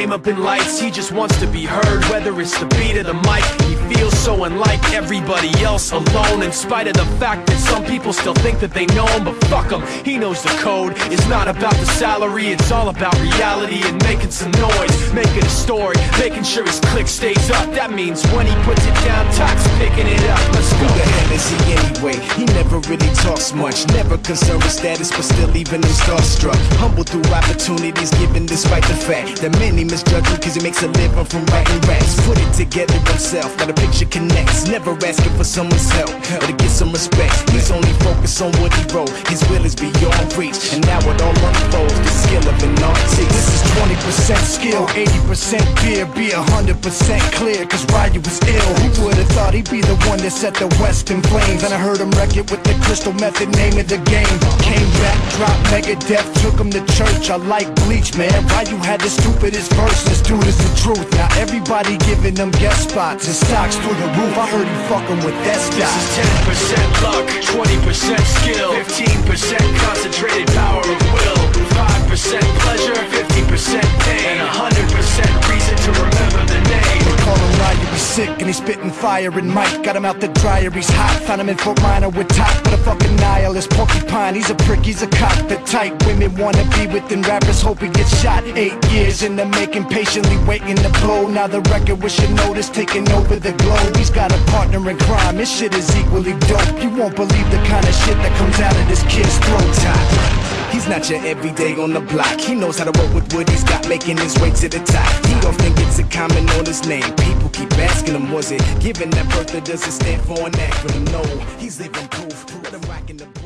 fame up in lights, he just wants to be heard. Whether it's the beat or the mic, he feels so unlike everybody else, alone. In spite of the fact that some people still think that they know him, but fuck him, he knows the code. It's not about the salary, it's all about reality and making some noise, making a story, making sure his click stays up. That means when he puts it down, Tox picking it up. Let's go. Who the hell is he anyway? He never really talks much, never concerned with status, but still leaving him starstruck. Humble through opportunities given despite the fact that many misjudge him cause he makes a living from writing raps. Put it together himself, now the picture connects. Never asking for someone's help or to get some respect. He's only focused on what he wrote. His will is beyond reach, and now it all unfolds. The skill of an artist. This is 20% skill, 80% fear. Be 100% clear, cause Ryu was ill. Who would've thought he'd be the one that set the West in flames? And I heard him wreck it with the crystal method, name of the game. Came back, dropped Megadeth, took him to church. I like Bleach, man. Ryu had the stupidest verse. This dude is the truth. Now everybody giving them guest spots and stocks through the roof. I heard he fucking with that stock. This is 10% luck, 20% skill, 15% concentrated power of will, 5% pleasure, 50% pain, and 100% reason to remember the name. They call him Ryu, he's sick and he's spitting fire and Mike got him out the dryer, he's hot. Found him in Fort Minor with top, but a fucking nihilist porcupine. He's a prick, he's a cockpit type. Women wanna be within rappers, hope he gets shot. 8 years in the making, patiently waiting to blow. Now the record with your notice taking over the globe. He's got a partner in crime, his shit is equally dope. You won't believe the kind of shit that comes out of this kid's throat. Top. He's not your everyday on the block. He knows how to work with what he's got, making his way to the top. He often gets a comment on his name. People keep asking him, was it given that birth, or does it stand for an acronym? No, he's living proof. Let him rock in the